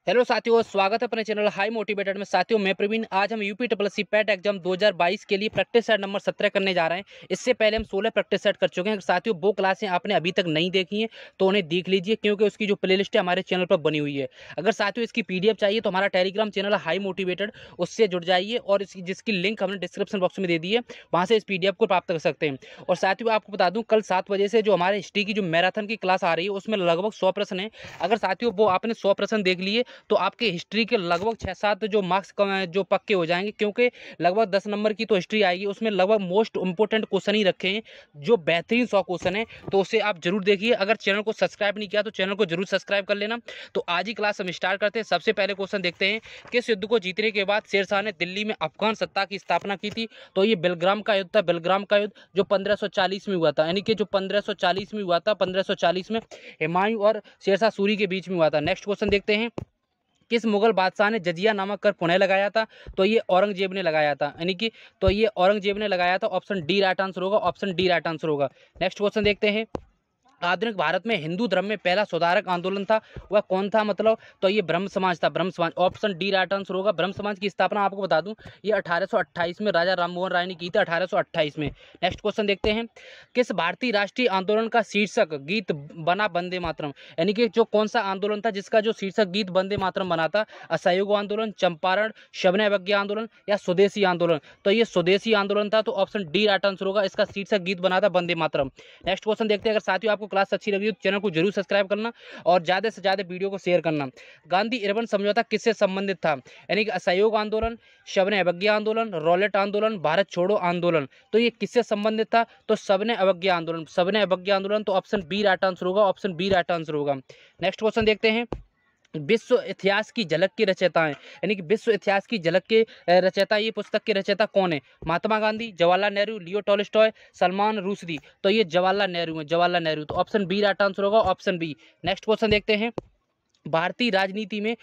Hello साथियों, स्वागत है अपने चैनल हाई मोटिवेटेड में। साथियों, मैं प्रवीण। आज हम यूपीएसएससी पेट एग्जाम 2022 के लिए प्रैक्टिस सेट नंबर 17 करने जा रहे हैं। इससे पहले हम 16 प्रैक्टिस सेट कर चुके हैं। साथियों, वो क्लासें आपने अभी तक नहीं देखी हैं तो उन्हें देख लीजिए, क्योंकि उसकी जो प्लेलिस्ट है हमारे चैनल पर बनी हुई है। अगर साथियों इसकी पीडीएफ चाहिए तो हमारा टेलीग्राम चैनल हाई मोटिवेटेड, उससे जुड़ जाइए और जिसकी लिंक हमने डिस्क्रिप्शन बॉक्स में दे दी है, वहाँ से इस पीडीएफ को प्राप्त कर सकते हैं। और साथियों, आपको बता दूँ, कल 7 बजे से जो हमारे हिस्ट्री की जो मैराथन की क्लास आ रही है उसमें लगभग 100 प्रश्न है। अगर साथियों वो आपने 100 प्रश्न देख लिए तो आपके हिस्ट्री के लगभग 6-7 जो मार्क्स जो पक्के हो जाएंगे, क्योंकि लगभग 10 नंबर की तो हिस्ट्री आएगी। उसमें लगभग मोस्ट इंपोर्टेंट क्वेश्चन ही रखे हैं, जो बेहतरीन 100 क्वेश्चन है, तो उसे आप जरूर देखिए। अगर चैनल को सब्सक्राइब नहीं किया तो चैनल को जरूर सब्सक्राइब कर लेना। तो आज ही क्लास हम स्टार्ट करते हैं। सबसे पहले क्वेश्चन देखते हैं, किस युद्ध को जीतने के बाद शेरशाह ने दिल्ली में अफगान सत्ता की स्थापना की थी? तो ये बेलग्राम का युद्ध था। बेलग्राम का युद्ध जो 1540 में हुआ था, यानी कि जो 1540 में हुआ था, 1540 में हुमायूं और शेरशाह सूरी के बीच में हुआ था। नेक्स्ट क्वेश्चन देखते हैं, किस मुगल बादशाह ने जजिया नामक कर पुनः लगाया था? तो ये औरंगजेब ने लगाया था, यानी कि तो ये औरंगजेब ने लगाया था। ऑप्शन डी राइट आंसर होगा। ऑप्शन डी राइट आंसर होगा। नेक्स्ट क्वेश्चन देखते हैं, आधुनिक भारत में हिंदू धर्म में पहला सुधारक आंदोलन था, वह कौन था? मतलब तो ये ब्रह्म समाज था। ब्रह्म समाज। ऑप्शन डी राइट आंसर होगा। ब्रह्म समाज की स्थापना आपको बता दूं, ये 1828 में राजा राममोहन राय ने की थी, 1828 में। नेक्स्ट क्वेश्चन देखते हैं, किस भारतीय राष्ट्रीय आंदोलन का शीर्षक गीत बना वंदे मातरम? यानी कि जो कौन सा आंदोलन था जिसका जो शीर्षक गीत वंदे मातरम बना था? असहयोग आंदोलन, चंपारण, शबने अवज्ञा आंदोलन या स्वदेशी आंदोलन? तो ये स्वदेशी आंदोलन था। तो ऑप्शन डी राइट आंसर होगा। इसका शीर्षक गीत बना था वंदे मातरम। नेक्स्ट क्वेश्चन देखते हैं। अगर साथियों आपको क्लास अच्छी लगी तो चैनल को जरूर सब्सक्राइब करना और ज्यादा से ज्यादा वीडियो को शेयर करना। गांधी इरविन समझौता किससे संबंधित था? यानी कि असहयोग आंदोलन, शबने अवज्ञा आंदोलन, रॉलेट आंदोलन, भारत छोड़ो आंदोलन? तो ये किससे संबंधित था? तो शबने अवज्ञा आंदोलन। शबने अवज्ञा आंदोलन। तो ऑप्शन बी राइट आंसर होगा। ऑप्शन बी राइट आंसर होगा। नेक्स्ट क्वेश्चन देखते हैं, विश्व इतिहास की झलक के रचयिता हैं, यानी कि विश्व इतिहास की झलक के रचयिता, ये पुस्तक के रचयिता कौन है? Mahatma Gandhi, Jawaharlal Nehru, Leo Tolstoy, Salman Rushdie? तो ये जवाहरलाल नेहरू है। जवाहरलाल नेहरू। तो ऑप्शन बी राइट आंसर होगा। Option B. नेक्स्ट क्वेश्चन देखते हैं, भारतीय राजनीति में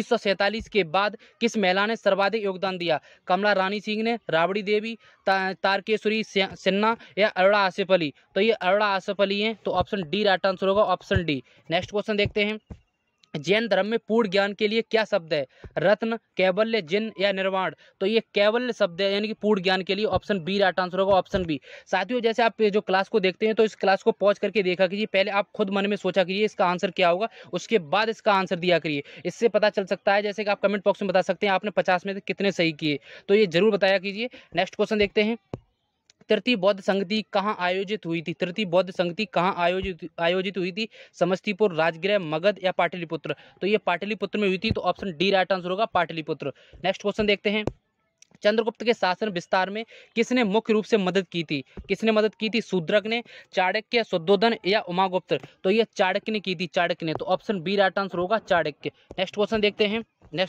1947 के बाद किस महिला ने सर्वाधिक योगदान दिया? कमला रानी सिंह ने, राबड़ी देवी, तारकेश्वरी सिन्हा या अरोड़ा आसिफ अली? तो ये अरोड़ा आसिफ अली हैं। तो ऑप्शन डी राइट आंसर होगा। Option D. नेक्स्ट क्वेश्चन देखते हैं, जैन धर्म में पूर्ण ज्ञान के लिए क्या शब्द है? रत्न, कैवल्य, जिन या निर्वाण? तो ये कैवल्य शब्द है, यानी कि पूर्ण ज्ञान के लिए। ऑप्शन बी राइट आंसर होगा। Option B. साथियों, जैसे आप जो क्लास को देखते हैं तो इस क्लास को पॉज करके देखा कीजिए। पहले आप खुद मन में सोचा कीजिए इसका आंसर क्या होगा, उसके बाद इसका आंसर दिया करिए। इससे पता चल सकता है, जैसे कि आप कमेंट बॉक्स में बता सकते हैं आपने 50 में से कितने सही किए, तो ये जरूर बताया कीजिए। नेक्स्ट क्वेश्चन देखते हैं, तृतीय बौद्ध संगति कहाँ आयोजित हुई थी? तृतीय बौद्ध संगति कहाँ आयोजित हुई थी? समस्तीपुर, राजगृह, मगध या पाटलिपुत्र? तो ये पाटलिपुत्र में हुई थी। तो ऑप्शन डी राइट आंसर होगा। पाटलिपुत्र। नेक्स्ट क्वेश्चन देखते हैं, चंद्रगुप्त के शासन विस्तार में किसने मुख्य रूप से मदद की थी? किसने मदद की थी? शूद्रक ने, चाणक्य, शुद्धोधन या उमागुप्त? तो ये चाणक्य ने की थी। चाणक्य ने। तो ऑप्शन बी राइट आंसर होगा। चाणक्य। नेक्स्ट क्वेश्चन देखते हैं,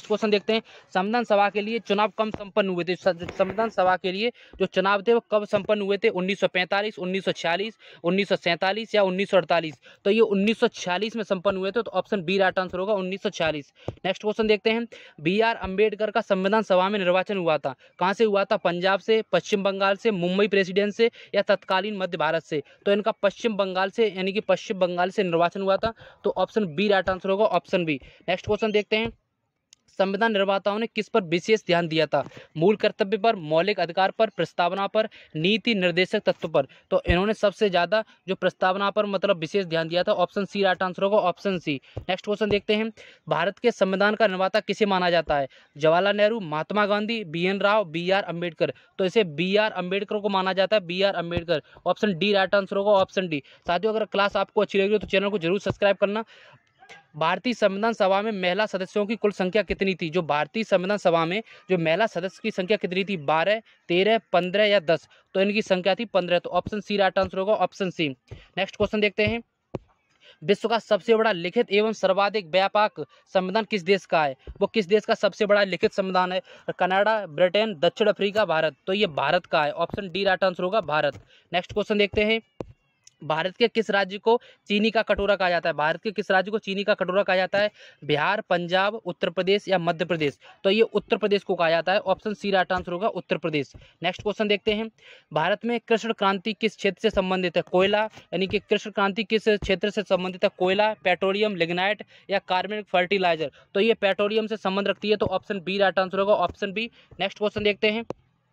संविधान सभा के लिए चुनाव कब संपन्न हुए थे? संविधान सभा के लिए जो चुनाव थे वो कब संपन्न हुए थे? 1945, 1946, 1947 या 1948? तो ये 1946 में संपन्न हुए थे। तो ऑप्शन बी राइट आंसर होगा। 1946। नेक्स्ट क्वेश्चन देखते हैं, बी आर अम्बेडकर का संविधान सभा में निर्वाचन हुआ था, कहाँ से हुआ था? पंजाब से, पश्चिम बंगाल से, मुंबई प्रेसिडेंट से या तत्कालीन मध्य भारत से? तो इनका पश्चिम बंगाल से, यानी कि पश्चिम बंगाल से निर्वाचन हुआ था। तो ऑप्शन बी राइट आंसर होगा। Option B. नेक्स्ट क्वेश्चन देखते हैं, संविधान निर्माताओं ने किस पर विशेष ध्यान दिया था? मूल कर्तव्य पर, मौलिक अधिकार पर, प्रस्तावना पर, नीति निर्देशक तत्व पर? तो इन्होंने सबसे ज्यादा जो प्रस्तावना पर मतलब विशेष ध्यान दिया था। ऑप्शन सी राइट आंसर होगा। Option C. नेक्स्ट क्वेश्चन देखते हैं, भारत के संविधान का निर्माता किसे माना जाता है? Jawaharlal Nehru, Mahatma Gandhi, B N Rao, B R Ambedkar? तो इसे बी आर अम्बेडकर को माना जाता है। B R Ambedkar. Option D right answer होगा। Option D. साथियों, अगर क्लास आपको अच्छी लगी हो तो चैनल को जरूर सब्सक्राइब करना। भारतीय संविधान सभा में महिला सदस्यों की कुल संख्या कितनी थी? जो भारतीय संविधान सभा में जो महिला सदस्य की संख्या कितनी थी? 12, 13, 15 या 10? तो इनकी संख्या थी 15। तो ऑप्शन सी राइट आंसर होगा। Option C. नेक्स्ट क्वेश्चन देखते हैं, विश्व का सबसे बड़ा लिखित एवं सर्वाधिक व्यापक संविधान किस देश का है? वो किस देश का सबसे बड़ा लिखित संविधान है? कनाडा, ब्रिटेन, दक्षिण अफ्रीका, भारत? तो ये भारत का है। ऑप्शन डी राइट आंसर होगा। भारत। नेक्स्ट क्वेश्चन देखते हैं, भारत के किस राज्य को चीनी का कटोरा कहा जाता है? भारत के किस राज्य को चीनी का कटोरा कहा जाता है? बिहार, पंजाब, उत्तर प्रदेश या मध्य प्रदेश? तो ये उत्तर प्रदेश को कहा जाता है। ऑप्शन सी राइट आंसर होगा, उत्तर प्रदेश। नेक्स्ट क्वेश्चन देखते हैं। भारत में कृष्ण क्रांति किस क्षेत्र से संबंधित है? कोयला, यानी कि कृष्ण क्रांति किस क्षेत्र से संबंधित है? कोयला, पेट्रोलियम, लिग्नाइट या कार्बनिक फर्टिलाइजर? तो ये पेट्रोलियम से संबंध रखती है, तो ऑप्शन बी राइट आंसर होगा, ऑप्शन बी। नेक्स्ट क्वेश्चन देखते हैं।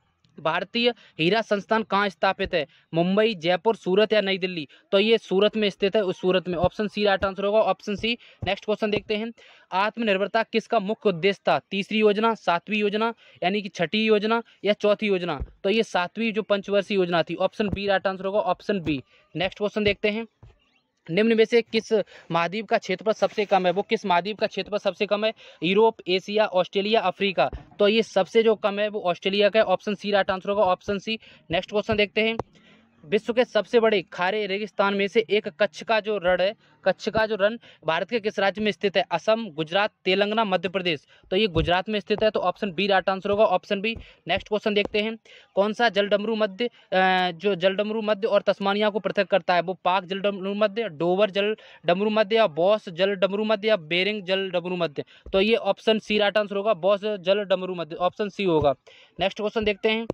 भारतीय हीरा संस्थान कहाँ स्थापित है? मुंबई, जयपुर, सूरत या नई दिल्ली? तो ये सूरत में स्थित है, उस सूरत में। ऑप्शन सी राइट आंसर होगा, ऑप्शन सी। नेक्स्ट क्वेश्चन देखते हैं। आत्मनिर्भरता किसका मुख्य उद्देश्य था? तीसरी योजना, सातवीं योजना, यानी कि छठी योजना या चौथी योजना? तो ये सातवीं जो पंचवर्षीय योजना थी। ऑप्शन बी राइट आंसर होगा, ऑप्शन बी। नेक्स्ट क्वेश्चन देखते हैं। निम्न में से किस महाद्वीप का क्षेत्रफल सबसे कम है? वो किस महाद्वीप का क्षेत्रफल सबसे कम है? Europe, Asia, Australia, Africa? तो ये सबसे जो कम है वो ऑस्ट्रेलिया का है। ऑप्शन सी राइट आंसर होगा, ऑप्शन सी। नेक्स्ट क्वेश्चन देखते हैं। विश्व के सबसे बड़े खारे रेगिस्तान में से एक कच्छ का जो रण है, कच्छ का जो रण भारत के किस राज्य में स्थित है? असम, गुजरात, तेलंगाना, मध्य प्रदेश? तो ये गुजरात में स्थित है, तो ऑप्शन बी राइट आंसर होगा, ऑप्शन बी। नेक्स्ट क्वेश्चन देखते हैं। कौन सा जलडमरू मध्य जो जलडमरू मध्य और तस्मानिया को पृथक करता है? वो पाक जलडमरू मध्य, डोवर जलडमरू मध्य या बॉस जलडमरू मध्य या बेरिंग जलडमरू मध्य? तो ये ऑप्शन सी राइट आंसर होगा, बॉस जलडमरू मध्य, ऑप्शन सी होगा। नेक्स्ट क्वेश्चन देखते हैं।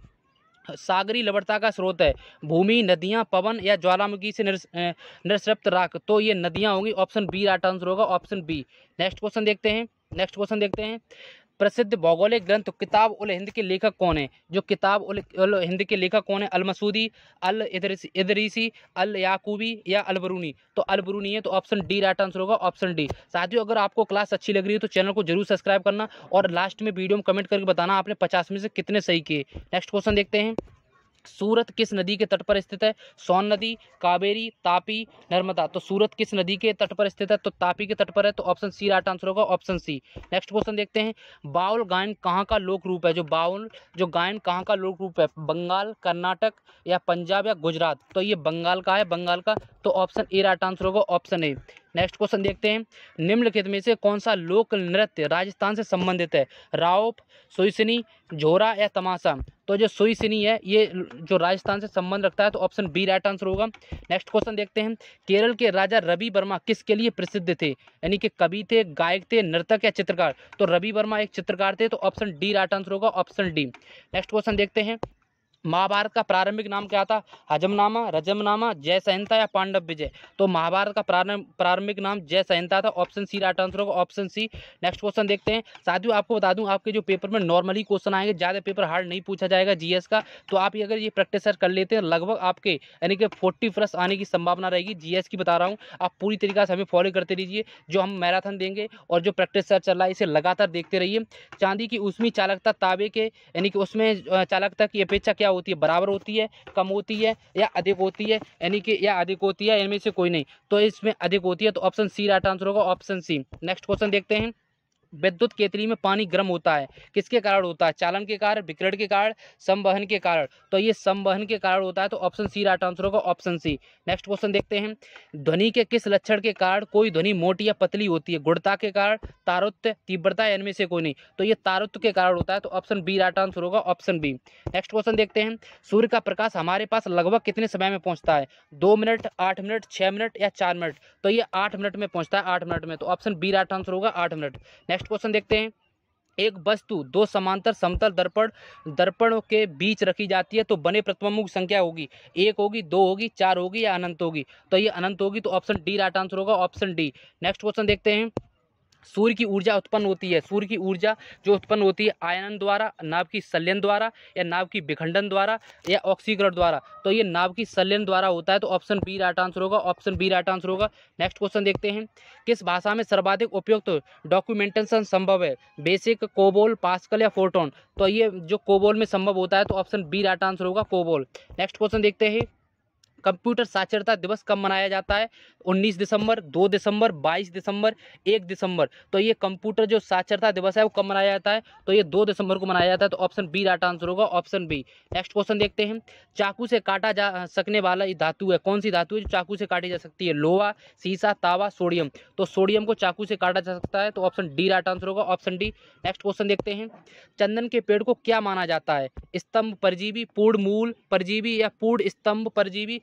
सागरी लवणता का स्रोत है? भूमि, नदियां, पवन या ज्वालामुखी से निसृप्त राख? तो ये नदियां होंगी, ऑप्शन बी राइट आंसर होगा, ऑप्शन बी। नेक्स्ट क्वेश्चन देखते हैं। नेक्स्ट क्वेश्चन देखते हैं। प्रसिद्ध भौगोलिक ग्रंथ किताब उल हिंद के लेखक कौन है? जो किताब उल हिंद के लेखक कौन है? अल मसूदी, अल इदरीसी, अल याकूबी या अल बरूनी? तो अल बरूनी है, तो ऑप्शन डी राइट आंसर होगा, ऑप्शन डी। साथियों, अगर आपको क्लास अच्छी लग रही है तो चैनल को जरूर सब्सक्राइब करना और लास्ट में वीडियो में कमेंट करके बताना आपने 50 में से कितने सही किए। नेक्स्ट क्वेश्चन देखते हैं। सूरत किस नदी के तट पर स्थित है? सोन नदी, कावेरी, तापी, नर्मदा? तो सूरत किस नदी के तट पर स्थित है? तो तापी के तट पर है, तो ऑप्शन सी राइट आंसर होगा, ऑप्शन सी। नेक्स्ट क्वेश्चन देखते हैं। बाउल गायन कहाँ का लोक रूप है? जो गायन कहाँ का लोक रूप है? बंगाल, कर्नाटक या पंजाब या गुजरात? तो ये बंगाल का है, बंगाल का, तो ऑप्शन ए राइट आंसर होगा, ऑप्शन ए। नेक्स्ट क्वेश्चन देखते हैं। निम्नलिखित में से कौन सा लोक नृत्य राजस्थान से संबंधित है? राउप, सुईसनी, झोरा या तमाशा? तो जो सुईसनी है ये जो राजस्थान से संबंध रखता है, तो ऑप्शन बी राइट आंसर होगा। नेक्स्ट क्वेश्चन देखते हैं। केरल के राजा रवि वर्मा किसके लिए प्रसिद्ध थे? यानी कि कवि थे, गायक थे, नर्तक या चित्रकार? तो रवि वर्मा एक चित्रकार थे, तो ऑप्शन डी राइट आंसर होगा, ऑप्शन डी। नेक्स्ट क्वेश्चन देखते हैं। महाभारत का प्रारंभिक नाम क्या था? हजमनामा, रजमनामा, जय संहिता या पांडव विजय? तो महाभारत का प्रारंभिक नाम जय संहिता था, ऑप्शन सी राइट आंसर होगा, ऑप्शन सी। नेक्स्ट क्वेश्चन देखते हैं। साथियों, आपको बता दूं आपके जो पेपर में नॉर्मली क्वेश्चन आएंगे, ज़्यादा पेपर हार्ड नहीं पूछा जाएगा जीएस का। तो आप अगर ये प्रैक्टिस कर लेते हैं, लगभग आपके यानी कि 40+ आने की संभावना रहेगी। जीएस की बता रहा हूँ, आप पूरी तरीके से हमें फॉलो करते रहिए। जो हम मैराथन देंगे और जो प्रैक्टिस सर चल रहा है, इसे लगातार देखते रहिए। चांदी की ऊष्मीय चालकता तांबे के यानी कि उसमें चालकता की अपेक्षा क्या होती है? बराबर होती है, कम होती है या अधिक होती है? यानी कि या अधिक होती है, इनमें से कोई नहीं, तो इसमें अधिक होती है, तो ऑप्शन सी राइट आंसर होगा, ऑप्शन सी। नेक्स्ट क्वेश्चन देखते हैं। विद्युत केतली में पानी गर्म होता है, किसके कारण होता है? चालन के कारण, विकिरण के कारण, संवहन के कारण? तो ये संवहन के कारण होता है, तो ऑप्शन सी राइट आंसर होगा, ऑप्शन सी। नेक्स्ट क्वेश्चन देखते हैं। ध्वनि के किस लक्षण के कारण कोई ध्वनि मोटी या पतली होती है? गुणता के कारण, तारुत्य, तीव्रता या इनमें से कोई नहीं? तो ये तारुत्य के कारण होता है, तो ऑप्शन बी राइट आंसर होगा, ऑप्शन बी। नेक्स्ट क्वेश्चन देखते हैं। सूर्य का प्रकाश हमारे पास लगभग कितने समय में पहुंचता है? 2 मिनट, 8 मिनट, 6 मिनट या 4 मिनट? तो ये 8 मिनट में पहुंचता है, 8 मिनट में, तो ऑप्शन बी राइट आंसर होगा, 8 मिनट। नेक्स्ट क्वेश्चन देखते हैं। एक वस्तु दो समांतर समतल दर्पणों के बीच रखी जाती है तो बने प्रतिबिंबों की संख्या होगी? 1 होगी, 2 होगी, 4 होगी या अनंत होगी? तो ये अनंत होगी, तो ऑप्शन डी राइट आंसर होगा, ऑप्शन डी। नेक्स्ट क्वेश्चन देखते हैं। सूर्य की ऊर्जा उत्पन्न होती है, सूर्य की ऊर्जा जो उत्पन्न होती है आयनन द्वारा, नाभ की संलयन द्वारा या नाभ की विखंडन द्वारा या ऑक्सीकरण द्वारा? तो ये नाभ की संलयन द्वारा होता है, तो ऑप्शन बी राइट आंसर होगा, ऑप्शन बी राइट आंसर होगा। नेक्स्ट क्वेश्चन देखते हैं। किस भाषा में सर्वाधिक उपयुक्त डॉक्यूमेंटेशन संभव है? बेसिक, कोबोल, पास्कल या फोरट्रॉन? तो ये जो कोबोल में संभव होता है, तो ऑप्शन बी राइट आंसर होगा, कोबोल। नेक्स्ट क्वेश्चन देखते हैं। कंप्यूटर साक्षरता दिवस कब मनाया जाता है? 19 दिसंबर, 2 दिसंबर, 22 दिसंबर, 1 दिसंबर? तो ये कंप्यूटर जो साक्षरता दिवस है वो कब मनाया जाता है? तो ये 2 दिसंबर को मनाया जाता है, तो ऑप्शन बी राइट आंसर होगा, ऑप्शन बी। नेक्स्ट क्वेश्चन देखते हैं। चाकू से काटा जा सकने वाला ये धातु है, कौन सी धातु है जो चाकू से काटी जा सकती है? लोहा, सीसा, तांबा, सोडियम? तो सोडियम को चाकू से काटा जा सकता है, तो ऑप्शन डी राइट आंसर होगा, ऑप्शन डी। नेक्स्ट क्वेश्चन देखते हैं। चंदन के पेड़ को क्या माना जाता है? स्तंभ परजीवी, पूर्ण मूल परजीवी या पूर्ण स्तंभ परजीवी?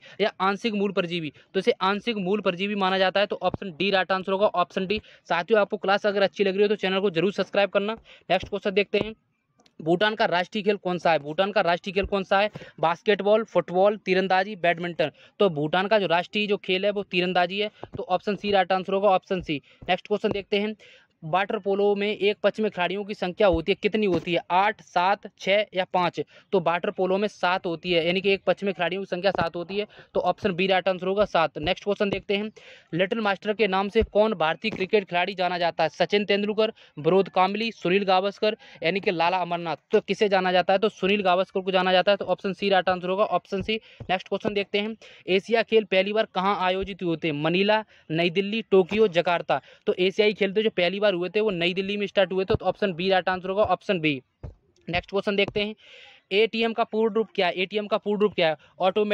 या आंशिक मूल परजीवी, तो इसे आंशिक मूल परजीवी माना जाता है। तो ऑप्शन डी राइट आंसर होगा, ऑप्शन डी। साथियों आपको क्लास अगर अच्छी लग रही हो तो चैनल को जरूर सब्सक्राइब करना। नेक्स्ट क्वेश्चन देखते हैं, भूटान का राष्ट्रीय खेल कौन सा है? भूटान का राष्ट्रीय खेल कौन सा है? बास्केटबॉल, फुटबॉल, तीरंदाजी, बैडमिंटन। तो भूटान का जो राष्ट्रीय जो खेल है वो तीरंदाजी है। तो ऑप्शन सी राइट आंसर होगा, ऑप्शन सी। नेक्स्ट क्वेश्चन देखते हैं, वाटर पोलो में एक पक्ष में खिलाड़ियों की संख्या होती है, कितनी होती है? 8, 7, 6 या 5? तो वाटर पोलो में 7 होती है, यानी कि एक पक्ष में खिलाड़ियों की संख्या 7 होती है। तो ऑप्शन बी राइट आंसर होगा, 7। नेक्स्ट क्वेश्चन देखते हैं, लिटिल मास्टर के नाम से कौन भारतीय क्रिकेट खिलाड़ी जाना जाता है? सचिन तेंदुलकर, विनोद कांबली, सुनील गावस्कर, यानी कि लाला अमरनाथ। तो किसे जाना जाता है? तो सुनील गावस्कर को जाना जाता है। तो ऑप्शन सी राइट आंसर होगा, ऑप्शन सी। नेक्स्ट क्वेश्चन देखते हैं, एशिया खेल पहली बार कहाँ आयोजित हुए थे? मनीला, नई दिल्ली, टोक्यो, जकार्ता। तो एशियाई खेल तो जो पहली बार हुए थे वो नई दिल्ली में स्टार्ट हुए थे। तो ऑप्शन बी राइट आंसर होगा, ऑप्शन बी। नेक्स्ट क्वेश्चन देखते हैं, एटीएम का पूर्ण रूप क्या है? एटीएम का पूर्ण रूप क्या है?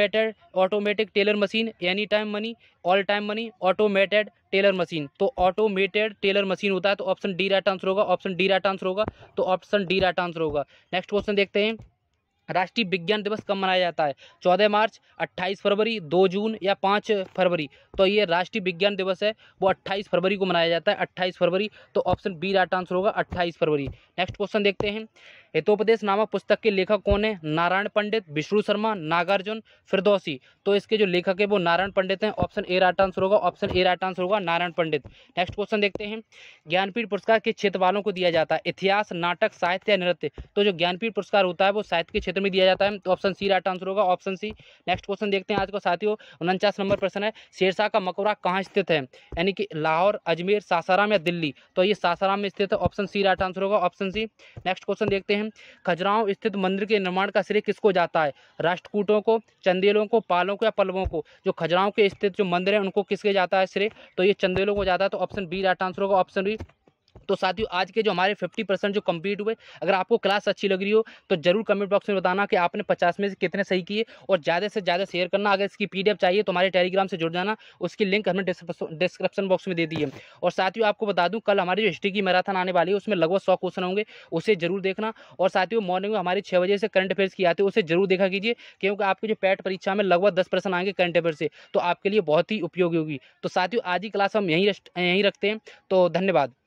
Automatic teller machine, any time money, all time money, automated teller machine. तो ऑटोमेटेड टेलर मशीन होता है। तो ऑप्शन डी राइट आंसर होगा, ऑप्शन डी राइट आंसर होगा। तो ऑप्शन डी राइट आंसर होगा। नेक्स्ट क्वेश्चन देखते हैं, राष्ट्रीय विज्ञान दिवस कब मनाया जाता है? 14 मार्च, 28 फरवरी, 2 जून या 5 फरवरी? तो ये राष्ट्रीय विज्ञान दिवस है वो 28 फरवरी को मनाया जाता है, 28 फरवरी। तो ऑप्शन बी राइट आंसर होगा, 28 फरवरी। नेक्स्ट क्वेश्चन देखते हैं, हितोपदेश नामक पुस्तक के लेखक कौन है? नारायण पंडित, विष्णु शर्मा, नागार्जुन, फिरदौसी। तो इसके जो लेखक है वो नारायण पंडित हैं। ऑप्शन ए राइट आंसर होगा, ऑप्शन ए राइट आंसर होगा, नारायण पंडित। नेक्स्ट क्वेश्चन देखते हैं, ज्ञानपीठ पुरस्कार किस क्षेत्र वालों को दिया जाता है? इतिहास, नाटक, साहित्य या नृत्य? तो जो ज्ञानपीठ पुरस्कार होता है वो साहित्य के क्षेत्र में दिया जाता है। तो ऑप्शन सी राइट आंसर होगा, ऑप्शन सी। नेक्स्ट क्वेश्चन देखते हैं, आज का साथियों 49 नंबर प्रश्न है, शेरशाह का मकबरा कहाँ स्थित है? यानी कि लाहौर, अजमेर, सासाराम या दिल्ली? तो ये सासाराम में स्थित है। ऑप्शन सी राइट आंसर होगा, ऑप्शन सी। नेक्स्ट क्वेश्चन देखते हैं, खजुराहो स्थित मंदिर के निर्माण का श्रेय किसको जाता है? राष्ट्रकूटों को, चंदेलों को, पालों को या पल्लवों को? जो खजुराहो के स्थित जो मंदिर है उनको किसके जाता है श्रेय? तो ये चंदेलों को जाता है। तो ऑप्शन बी राइट आंसर होगा, ऑप्शन बी। तो साथियों आज के जो हमारे 50% जो कंप्लीट हुए, अगर आपको क्लास अच्छी लग रही हो तो जरूर कमेंट बॉक्स में बताना कि आपने 50 में से कितने सही किए, और ज़्यादा से ज़्यादा शेयर करना। अगर इसकी पीडीएफ चाहिए तो हमारे टेलीग्राम से जुड़ जाना, उसकी लिंक हमने डिस्क्रिप्शन बॉक्स में दे दी है। और साथियों आपको बता दूं, कल हमारी जो हिस्ट्री की मैराथन आने वाली है उसमें लगभग 100 क्वेश्चन होंगे, उसे जरूर देखना। और साथियों मॉर्निंग में हमारी 6 बजे से करंट अफेयर्स की आती है, उसे जरूर देखा कीजिए, क्योंकि आपके जो पैट परीक्षा में लगभग 10 प्रश्न आएंगे करंट अफेयर से, तो आपके लिए बहुत ही उपयोगी होगी। तो साथियों आज ही क्लास हम यहीं रखते हैं। तो धन्यवाद।